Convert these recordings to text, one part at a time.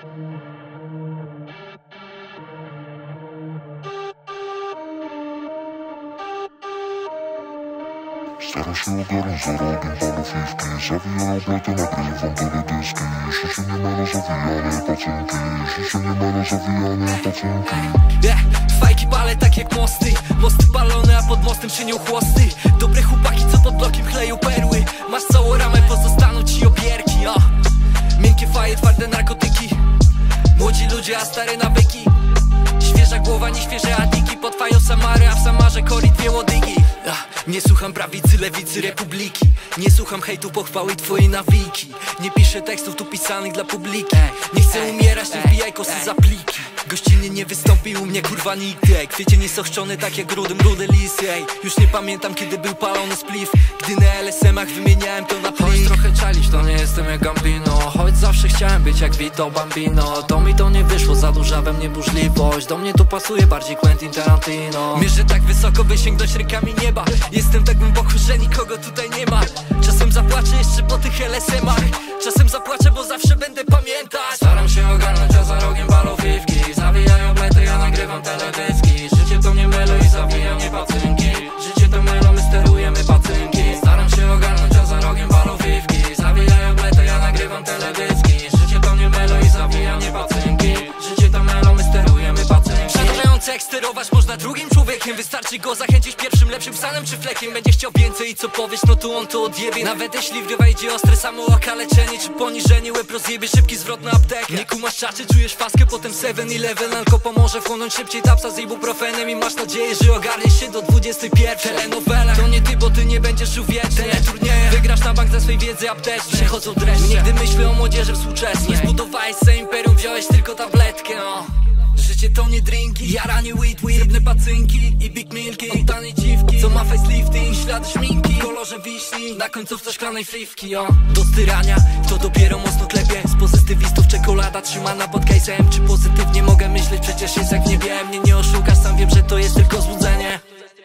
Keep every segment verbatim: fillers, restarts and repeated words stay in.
Staram się ogarnąć za rogiem panu fifki. Zawijają bletę, nagrywam teledyski. Jeszcze się nie ma na zawijane pacynki. Jeszcze się nie ma na zawijane pacynki. Yeah, fajki pale tak jak mosty. Mosty palone, a pod mostem szynią chłosty. Dobre chłopaki, co pod blokiem chleją perły. Masz całą ramę, pozostaną ci opierki, o. Miękkie faje, twarde narkotyki. Młodzi ludzie, a stare nawyki. Świeża głowa, nie świeże adiki. Potwają Samary, a w Samarze kori dwie łodygi. Nie słucham prawicy, lewicy, republiki. Nie słucham hejtu, pochwały twojej nawiki. Nie piszę tekstów tu pisanych dla publiki. Nie chcę umierać, nie wbijaj kosy za pliki. Gościnnie nie wystąpił u mnie kurwa nigdy. Kwiecie niesochrzczone tak jak rudym rudy lisy. Ej, już nie pamiętam kiedy był palony spliff. Gdy na L S M-ach wymieniałem to na plik. Choć trochę czalisz, to nie jestem jak Gambino. Choć zawsze chciałem być jak Vito Bambino. To mi to nie wyszło, za duża we mnie burzliwość. Do mnie tu pasuje bardziej Quentin Tarantino. Mierzę tak wysoko, by sięgnąć rękami nieba. Jestem tak głęboko, że nikogo tutaj nie ma. Czasem zapłaczę jeszcze po tych L S M-ach. Czasem zapłaczę, bo zawsze będę pamiętać. Staram się ogarnąć, a za rogiem balą fifki. Zawijają blety, ja nagrywam teledyski. Życie to mnie melo i zawija mnie pacynki. Życie to melo, my sterujemy pacynki. Staram się ogarnąć, a za rogiem balą fifki. Zawijają blety, ja nagrywam teledyski. Życie to mnie melo i zawija mnie pacynki. Życie to melo, my sterujemy pacynki. Przerażające jak sterować można drugim człowiekiem. Wystarczy go zachęcić pierwszym lepszym psanem czy flekiem. Będzie chciał więcej i co powiesz, no to on to odjebie. Nawet jeśli w grę wejdzie ostre samo okaleczenie czy poniżenie, łeb rozjebie, szybki zwrot na aptekę. Nie kumasz czaczy, czujesz faskę, potem seven eleven. Alko pomoże wchłonąć szybciej tapsa z ibuprofenem. I masz nadzieję, że ogarniesz się do dwudziestej pierwszej. Telenowela to nie ty, bo ty nie będziesz żył wiecznie. Teleturnieje, wygrasz na bank ze swej wiedzy aptecznej. Przechodzą dreszcze, nigdy myślę o młodzieży współczesnej. Zbudowałeś se imperium, wziąłeś tylko tabletkę, o. Życie to nie drinki, jaranie weed, weed, drobne pacynki i big milki. Od tanej dziwki, co ma facelifting, ślady szminki w kolorze wiśni, na końcówce szklanej fliwki, o. Do styrania, to dopiero mocno klepie. Z pozytywistów czekolada trzymana pod case'em. Czy pozytywnie mogę myśleć, przecież jest jak w niebie. Mnie nie oszukasz, sam wiem, że to jest tylko złudzenie.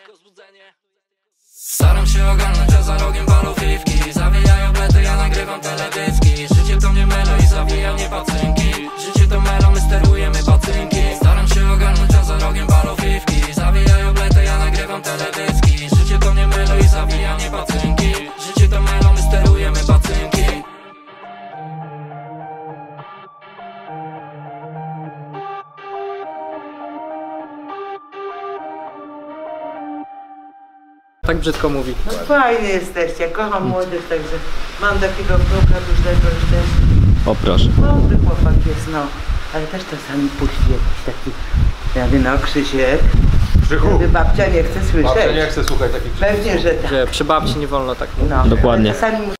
Staram się ogarnąć, a za rogiem balą fifki. Zawijają blety, ja nagrywam teledyski. Życie to mnie melo i zawija mnie pacynki. Życie to melo, my sterujemy pacynki. Staram się ogarnąć, a za rogiem balą fifki. Zawijają blety, ja nagrywam teledyski. Życie to mnie melo i zawija mnie pacynki. Życie to melo, my sterujemy pacynki. Tak brzydko mówi. No fajnie jesteście, ja kocham młodych, także mam takiego wnuka dużego już też. O proszę. Mądry chłopak jest, no. Ale też czasami puści jakiś taki, ja wiem, no Krzysiek. Krzychu. Gdy babcia nie chce słyszeć. Babcia nie chce słuchać takich Pewnie, że tak. Że przy babci nie wolno tak mówić. No. Dokładnie. Czasami